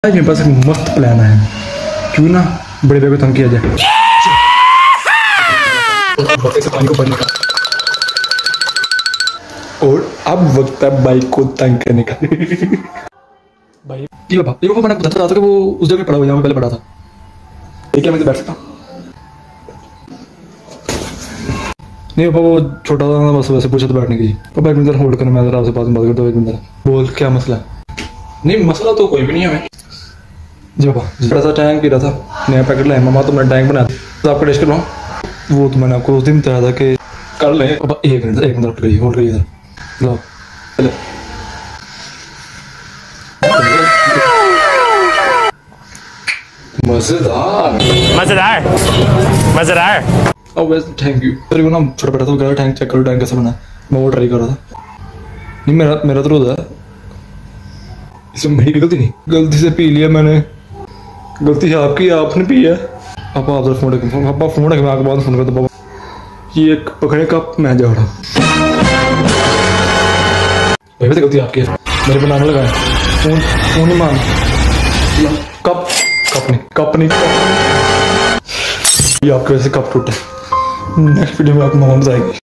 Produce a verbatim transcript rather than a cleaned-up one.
आज मेरे पास एक मस्त प्लान है, क्यों ना बड़े भाई को तंग किया जाए से पानी को भरने का। और अब वक्त है बाइक को तंग करने का। भाई ये बाबा ये बाबा मैंने बताता था कि वो उस जगह पड़ा हुआ जहाँ मैं पहले पढ़ा था। ठीक है मैं बैठ सकता नहीं पापा, वो छोटा था बस वैसे पूछा तो बैठने की। पापा एक मिनट होल्ड करना, मैं जरा आपसे बात बात करता हूँ। एक मिनट बोल, क्या मसला है? नहीं मसला तो कोई भी नहीं है हमें जी पापा। बड़ा सा टैंक गिरा था, नया पैकेट लाया मामा, तो मैं टैंक बनाया तो आपका टेस्ट करवाऊँ। वो तो मैंने आपको उस दिन बताया था कि कर लें। पापा एक मिनट एक मिनट करिए, होल्ड करिए इधर। लो चले मजेदार मजेदार मजेदार। अब वैसे थैंक यू। तेरे को ना छोटा बेटा था, टैंक चेक करो टैंक कैसे बना। मैं वो ट्राई कर रहा था। नहीं मेरा मेरा तो रोज है, इसमें मेरी गलती नहीं, गलती से पी लिया मैंने। गलती है आपकी, आपने पी है। पापा आप फोन रखें, पापा फोन रखें, मैं आपके बाद फोन करता। पापा ये एक पकड़े कप मैं जा रहा भाई, वैसे गलती आपकी है, मेरे बनाने लगा है। फोन फोन नहीं मान, कप कप नहीं कप नहीं कप। ये आपके वजह से कप टूटे। नेक्स्ट वीडियो में आपको मामा बताएगी।